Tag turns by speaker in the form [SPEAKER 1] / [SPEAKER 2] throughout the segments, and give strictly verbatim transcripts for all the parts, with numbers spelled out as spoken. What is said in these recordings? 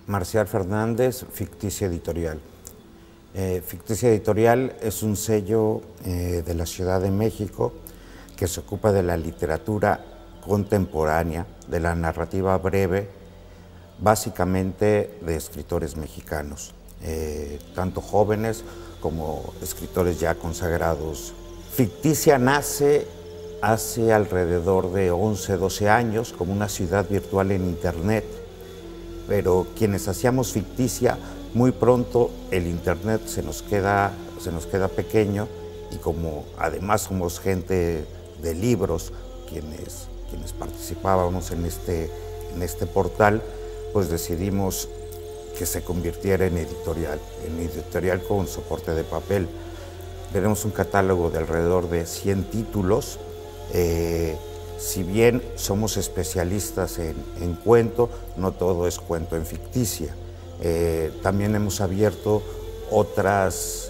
[SPEAKER 1] Marcial Fernández, Ficticia Editorial. Eh, Ficticia Editorial es un sello eh, de la Ciudad de México que se ocupa de la literatura contemporánea, de la narrativa breve, básicamente de escritores mexicanos, eh, tanto jóvenes como escritores ya consagrados. Ficticia nace hace alrededor de once, doce años como una ciudad virtual en Internet, pero quienes hacíamos Ficticia, muy pronto el Internet se nos queda, se nos queda pequeño, y como además somos gente de libros, quienes, quienes participábamos en este, en este portal, pues decidimos que se convirtiera en editorial, en editorial con soporte de papel. Tenemos un catálogo de alrededor de cien títulos. Eh, si bien somos especialistas en, en cuento, no todo es cuento en Ficticia. Eh, también hemos abierto otras,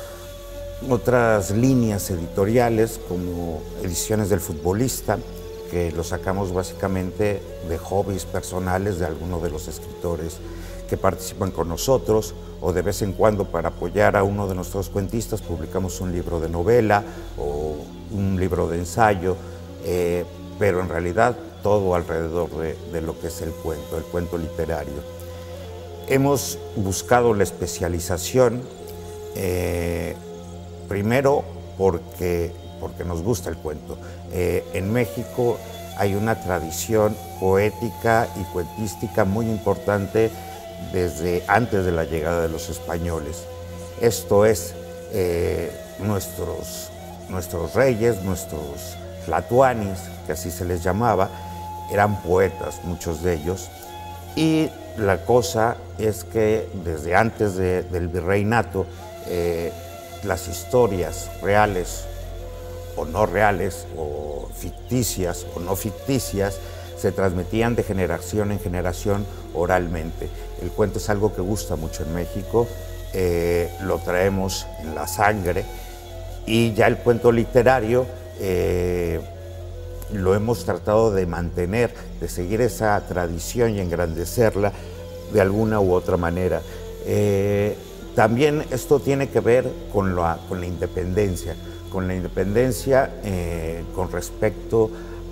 [SPEAKER 1] otras líneas editoriales, como Ediciones del Futbolista, que lo sacamos básicamente de hobbies personales de algunos de los escritores que participan con nosotros, o de vez en cuando, para apoyar a uno de nuestros cuentistas, publicamos un libro de novela o un libro de ensayo, eh, pero en realidad todo alrededor de, de lo que es el cuento, el cuento literario. Hemos buscado la especialización, eh, primero porque, porque nos gusta el cuento. Eh, en México hay una tradición poética y cuentística muy importante desde antes de la llegada de los españoles. Esto es, eh, nuestros, nuestros reyes, nuestros tlatoanis, que así se les llamaba, eran poetas, muchos de ellos, y la cosa es que desde antes de, del virreinato, eh, las historias reales o no reales, o ficticias o no ficticias, se transmitían de generación en generación oralmente. El cuento es algo que gusta mucho en México, eh, lo traemos en la sangre, y ya el cuento literario eh, lo hemos tratado de mantener, de seguir esa tradición y engrandecerla de alguna u otra manera. Eh, también esto tiene que ver con la, con la independencia, con la independencia eh, con respecto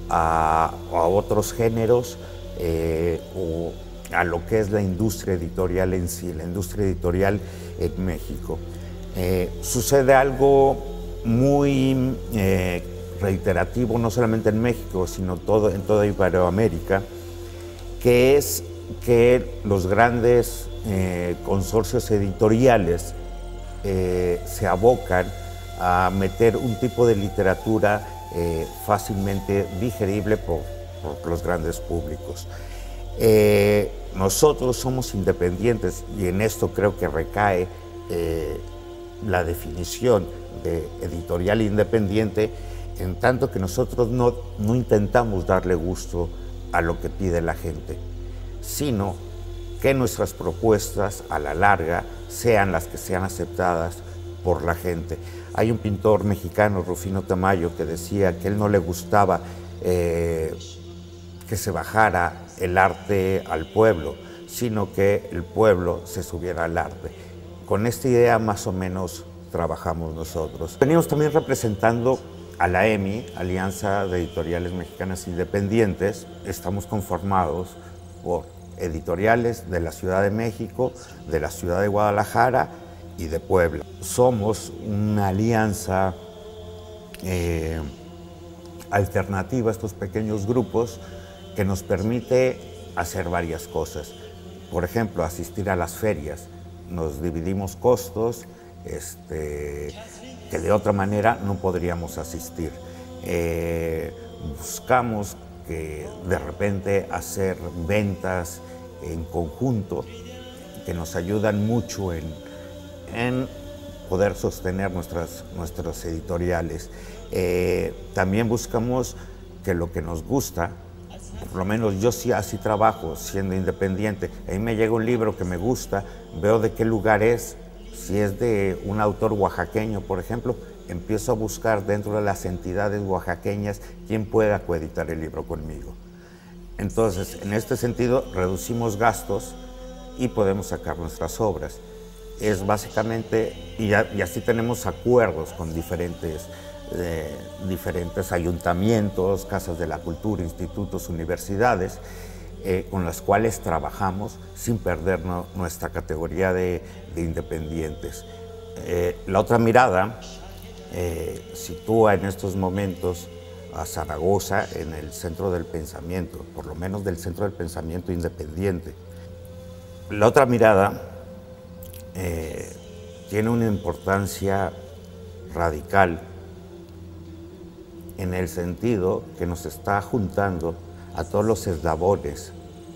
[SPEAKER 1] a, a otros géneros, eh, o a lo que es la industria editorial en sí, la industria editorial en México. Eh, sucede algo muy eh, reiterativo, no solamente en México, sino todo, en toda Iberoamérica, que es que los grandes eh, consorcios editoriales eh, se abocan a meter un tipo de literatura eh, fácilmente digerible por, por los grandes públicos. Eh, nosotros somos independientes, y en esto creo que recae eh, la definición de editorial independiente, en tanto que nosotros no, no intentamos darle gusto a lo que pide la gente, sino que nuestras propuestas a la larga sean las que sean aceptadas por la gente. Hay un pintor mexicano, Rufino Tamayo, que decía que a él no le gustaba eh, que se bajara el arte al pueblo, sino que el pueblo se subiera al arte. Con esta idea más o menos trabajamos nosotros. Venimos también representando a la E M I, Alianza de Editoriales Mexicanas Independientes. Estamos conformados por editoriales de la Ciudad de México, de la Ciudad de Guadalajara y de Puebla. Somos una alianza eh, alternativa a estos pequeños grupos que nos permite hacer varias cosas. Por ejemplo, asistir a las ferias. Nos dividimos costos este, que de otra manera no podríamos asistir. Eh, buscamos que de repente hacer ventas en conjunto que nos ayudan mucho en, en poder sostener nuestras, nuestros editoriales. Eh, también buscamos que lo que nos gusta, por lo menos yo sí así trabajo siendo independiente, a mí me llega un libro que me gusta, veo de qué lugar es, si es de un autor oaxaqueño, por ejemplo, empiezo a buscar dentro de las entidades oaxaqueñas quién pueda coeditar el libro conmigo. Entonces, en este sentido, reducimos gastos y podemos sacar nuestras obras. Es básicamente, y, ya, y así tenemos acuerdos con diferentes, eh, diferentes ayuntamientos, casas de la cultura, institutos, universidades, eh, con las cuales trabajamos sin perder no, nuestra categoría de, de independientes. Eh, la otra mirada eh, sitúa en estos momentos a Zaragoza en el centro del pensamiento, por lo menos del centro del pensamiento independiente. La otra mirada eh, tiene una importancia radical en el sentido que nos está juntando a todos los eslabones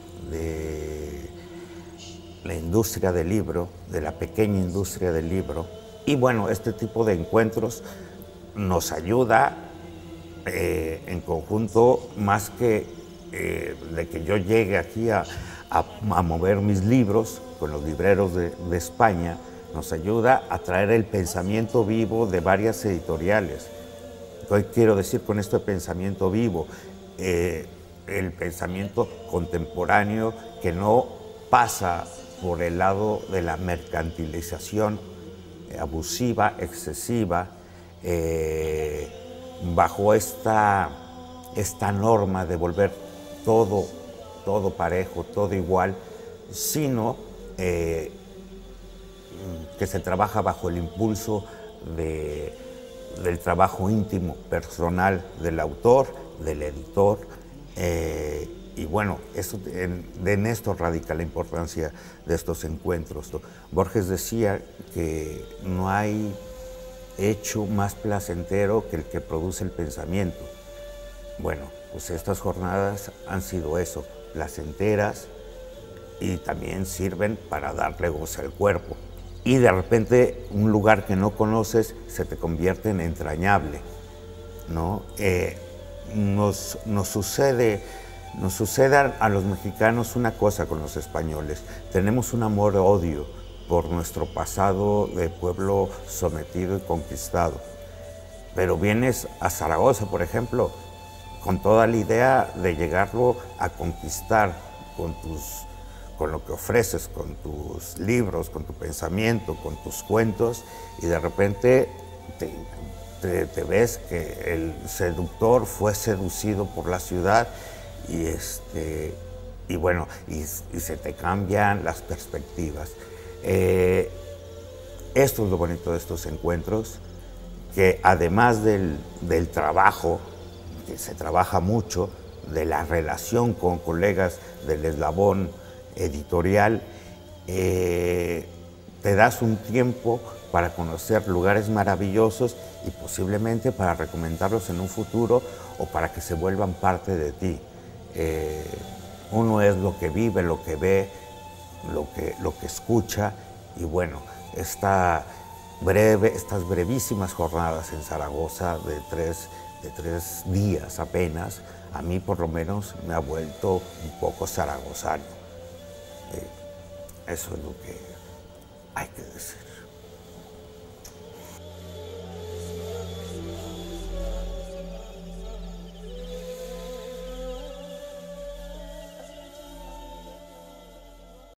[SPEAKER 1] de la industria del libro, de la pequeña industria del libro. Y bueno, este tipo de encuentros nos ayuda eh, en conjunto, más que eh, de que yo llegue aquí a, a, a mover mis libros con los libreros de, de España, nos ayuda a traer el pensamiento vivo de varias editoriales. Hoy quiero decir con esto de pensamiento vivo, eh, el pensamiento contemporáneo que no pasa por el lado de la mercantilización abusiva, excesiva, eh, bajo esta, esta norma de volver todo, todo parejo, todo igual, sino eh, que se trabaja bajo el impulso de, del trabajo íntimo, personal del autor, del editor, eh, y bueno, eso, en, en esto radica la importancia de estos encuentros. Borges decía que no hay hecho más placentero que el que produce el pensamiento. Bueno, pues estas jornadas han sido eso, placenteras, y también sirven para darle goce al cuerpo. Y de repente un lugar que no conoces se te convierte en entrañable, ¿no? Eh, nos, nos sucede... Nos sucede a los mexicanos una cosa con los españoles. Tenemos un amor-odio por nuestro pasado de pueblo sometido y conquistado. Pero vienes a Zaragoza, por ejemplo, con toda la idea de llegarlo a conquistar con, tus, con lo que ofreces, con tus libros, con tu pensamiento, con tus cuentos, y de repente te, te, te ves que el seductor fue seducido por la ciudad. Y, este, y bueno, y, y se te cambian las perspectivas. Eh, esto es lo bonito de estos encuentros, que además del, del trabajo, que se trabaja mucho, de la relación con colegas del eslabón editorial, eh, te das un tiempo para conocer lugares maravillosos y posiblemente para recomendarlos en un futuro o para que se vuelvan parte de ti. Eh, uno es lo que vive, lo que ve, lo que, lo que escucha, y bueno, esta breve, estas brevísimas jornadas en Zaragoza de tres, de tres días apenas, a mí por lo menos me ha vuelto un poco zaragozano. Eh, eso es lo que hay que decir.